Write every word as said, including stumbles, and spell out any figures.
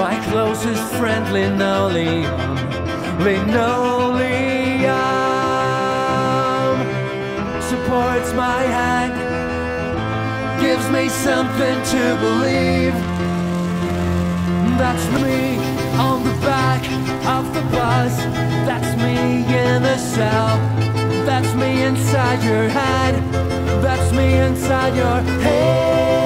my closest friend, Linoleum. Linoleum supports my hand, gives me something to believe. That's me on the back of the bus. That's me in the cell. That's me inside your head. That's me inside your head.